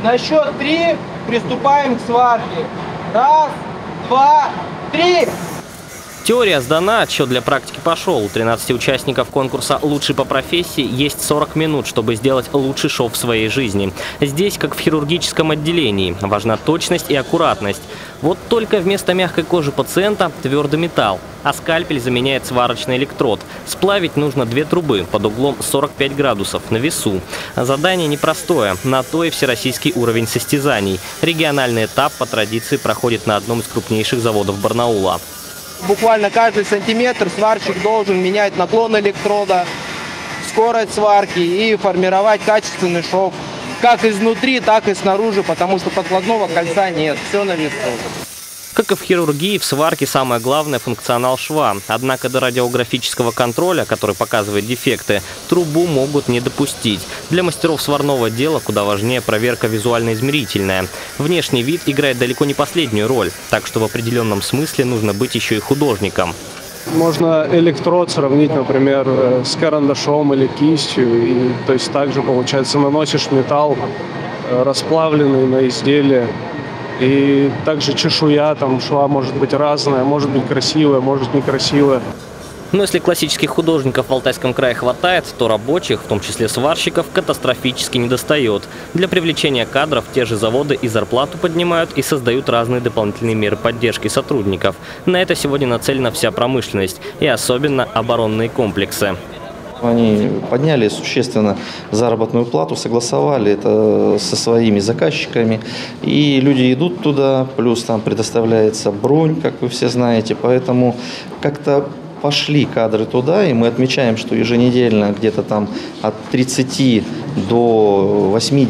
На счет 3 приступаем к сварке. Раз, два, три. Теория сдана, отсчет для практики пошел. У 13 участников конкурса «Лучший по профессии» есть 40 минут, чтобы сделать лучший шов в своей жизни. Здесь, как в хирургическом отделении, важна точность и аккуратность. Вот только вместо мягкой кожи пациента твердый металл, а скальпель заменяет сварочный электрод. Сплавить нужно 2 трубы под углом 45 градусов на весу. Задание непростое, на то и всероссийский уровень состязаний. Региональный этап по традиции проходит на одном из крупнейших заводов Барнаула. Буквально каждый сантиметр сварщик должен менять наклон электрода, скорость сварки и формировать качественный шов. Как изнутри, так и снаружи, потому что подкладного кольца нет, все на весу. Как и в хирургии, в сварке самое главное – функционал шва. Однако до радиографического контроля, который показывает дефекты, трубу могут не допустить. Для мастеров сварного дела куда важнее проверка визуально-измерительная. Внешний вид играет далеко не последнюю роль, так что в определенном смысле нужно быть еще и художником. Можно электрод сравнить, например, с карандашом или кистью. И, то есть также, получается, наносишь металл расплавленный на изделие. И также чешуя там шва может быть разная, может быть красивая, может некрасивая. Но если классических художников в Алтайском крае хватает, то рабочих, в том числе сварщиков, катастрофически недостает. Для привлечения кадров те же заводы и зарплату поднимают, и создают разные дополнительные меры поддержки сотрудников. На это сегодня нацелена вся промышленность, и особенно оборонные комплексы. Они подняли существенно заработную плату, согласовали это со своими заказчиками. И люди идут туда, плюс там предоставляется бронь, как вы все знаете. Поэтому как-то пошли кадры туда, и мы отмечаем, что еженедельно где-то там от 30 до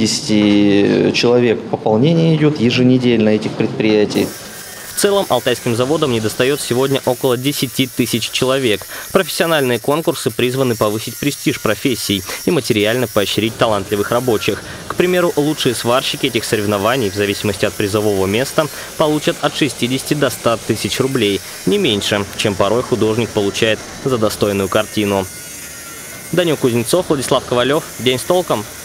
80 человек пополнение идет еженедельно этих предприятий. В целом алтайским заводам недостает сегодня около 10 тысяч человек. Профессиональные конкурсы призваны повысить престиж профессий и материально поощрить талантливых рабочих. К примеру, лучшие сварщики этих соревнований, в зависимости от призового места, получат от 60 до 100 тысяч рублей. Не меньше, чем порой художник получает за достойную картину. Данил Кузнецов, Владислав Ковалев. День с толком.